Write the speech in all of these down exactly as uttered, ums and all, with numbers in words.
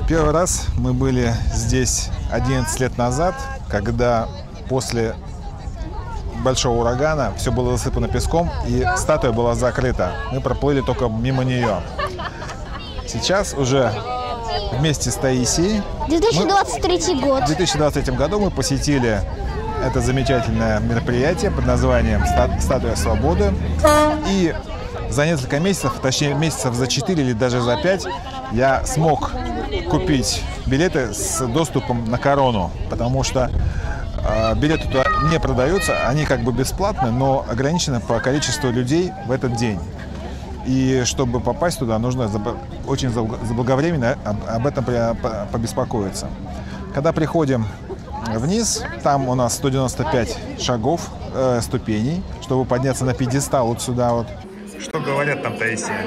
Первый раз мы были здесь одиннадцать лет назад, когда после большого урагана все было засыпано песком и статуя была закрыта. Мы проплыли только мимо нее. Сейчас уже вместе с Таисией две тысячи двадцать третий год. В две тысячи двадцать третьем году мы посетили это замечательное мероприятие под названием «Статуя свободы». И за несколько месяцев, точнее месяцев за четыре или даже за пять, я смог купить билеты с доступом на корону, потому что э, билеты туда не продаются, они как бы бесплатны, но ограничены по количеству людей в этот день. И чтобы попасть туда, нужно очень заблаговременно об этом побеспокоиться. Когда приходим вниз, там у нас сто девяносто пять шагов, э, ступеней, чтобы подняться на пьедестал вот сюда вот. Что говорят там, Таисия?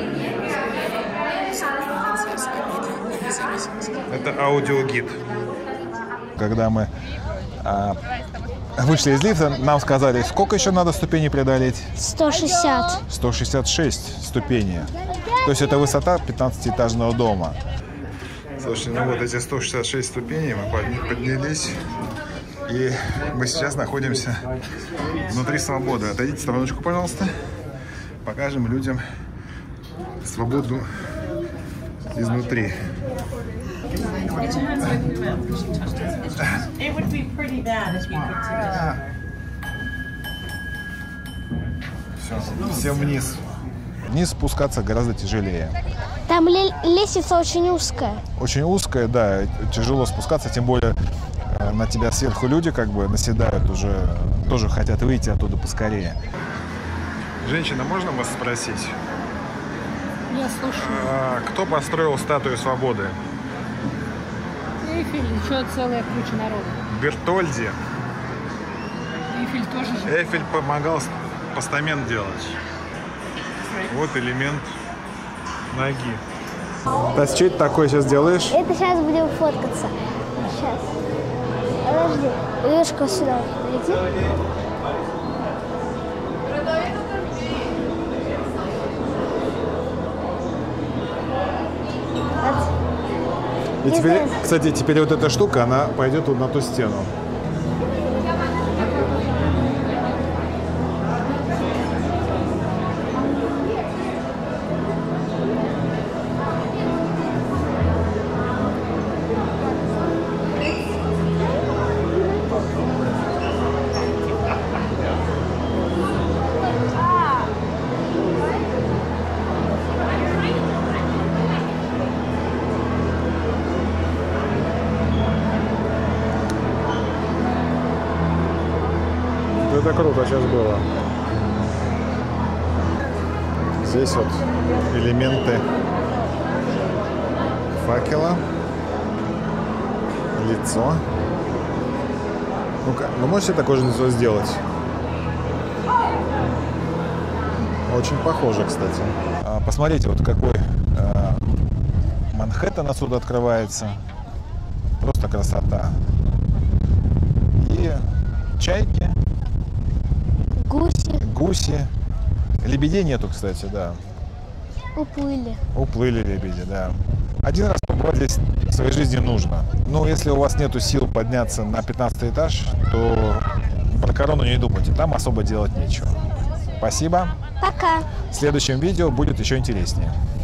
Это аудиогид. Когда мы а, вышли из лифта, нам сказали, сколько еще надо ступеней преодолеть? сто шестьдесят. сто шестьдесят шесть ступеней. То есть это высота пятнадцатиэтажного дома. Слушайте, ну вот эти сто шестьдесят шесть ступеней мы поднялись. И мы сейчас находимся внутри свободы. Отойдите в стороночку, пожалуйста. Покажем людям свободу изнутри. Все, все вниз. Вниз спускаться гораздо тяжелее. Там лестница очень узкая. Очень узкая, да, тяжело спускаться, тем более на тебя сверху люди как бы наседают уже, тоже хотят выйти оттуда поскорее. Женщина, можно вас спросить? Я слушаю. А, кто построил статую свободы? Эйфель, еще целая куча народа. Бертольди. Эйфель тоже же. Эйфель помогал постамент делать. Вот элемент ноги. Тась, что это такое сейчас делаешь? Это сейчас будем фоткаться. Сейчас. Подожди. Лешка сюда. Иди. И теперь, кстати, теперь вот эта штука, она пойдет вот на ту стену. Это круто сейчас было. Здесь вот элементы факела, лицо. Ну-ка, вы можете такое же лицо сделать? Очень похоже, кстати. Посмотрите, вот какой Манхэттен отсюда открывается. Просто красота. И чайки. Гуси. Гуси. Лебедей нету, кстати, да. Уплыли. Уплыли лебеди, да. Один раз побывать здесь в своей жизни нужно. Но если у вас нету сил подняться на пятнадцатый этаж, то про корону не думайте. Там особо делать нечего. Спасибо. Пока. В следующем видео будет еще интереснее.